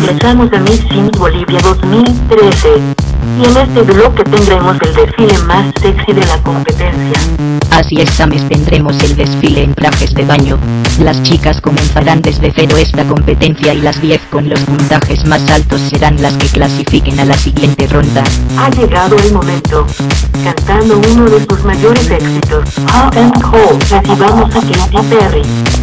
Regresamos a Miss Sims Bolivia 2013. Y en este bloque tendremos el desfile más sexy de la competencia. Así es, Sames, tendremos el desfile en trajes de baño. Las chicas comenzarán desde cero esta competencia y las 10 con los puntajes más altos serán las que clasifiquen a la siguiente ronda. Ha llegado el momento. Cantando uno de sus mayores éxitos, Hot and Cold, recibamos a Katy Perry.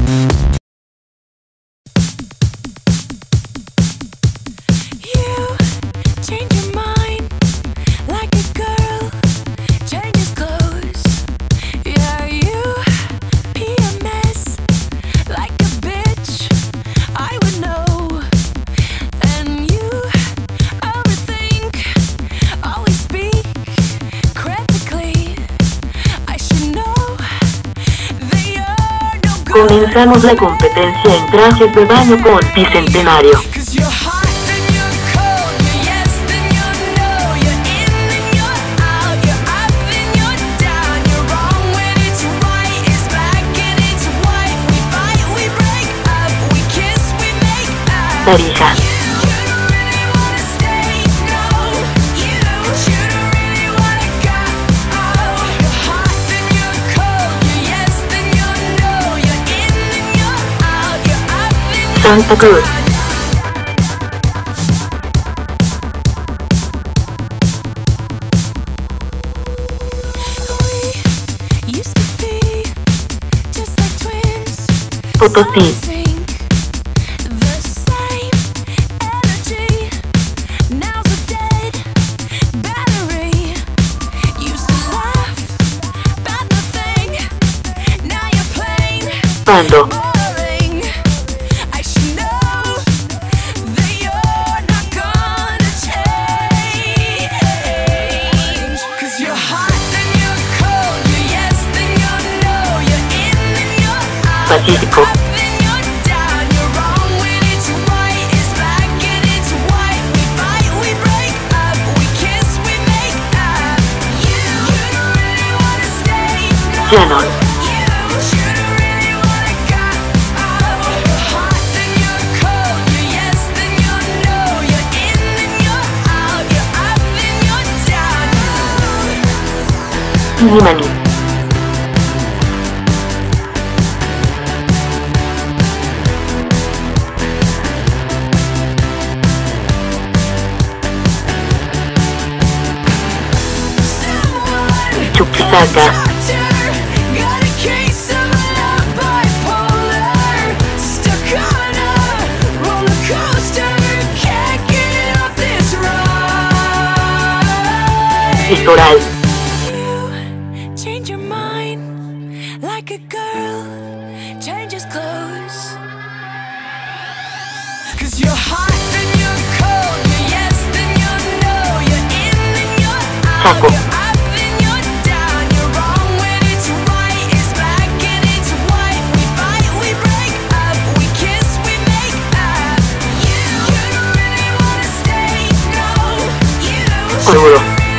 Comenzamos la competencia en trajes de baño con Bicentenario. Tarija. Santa Cruz. Potosí. Pando. Pacífico. Llanos. Limaní. Chuquisaca. Litoral. Chaco. Oruro.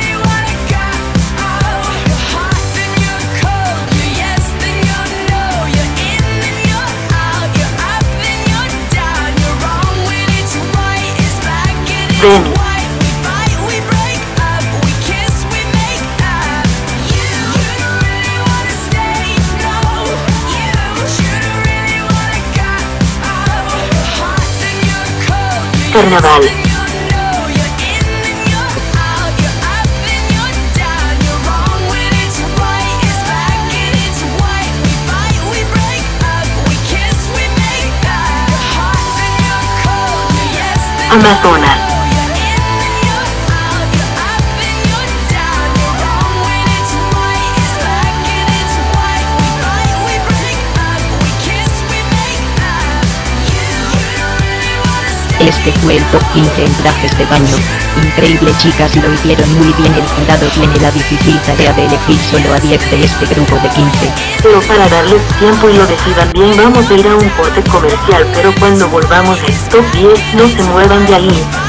Beni. Carnaval. Amazonas. Este fue el top 15 en trajes de baño. Increíble, chicas, lo hicieron muy bien. El jurado tiene la difícil tarea de elegir solo a 10 de este grupo de 15. Pero para darles tiempo y lo decidan bien, vamos a ir a un corte comercial, pero cuando volvamos a top 10 no se muevan de ahí.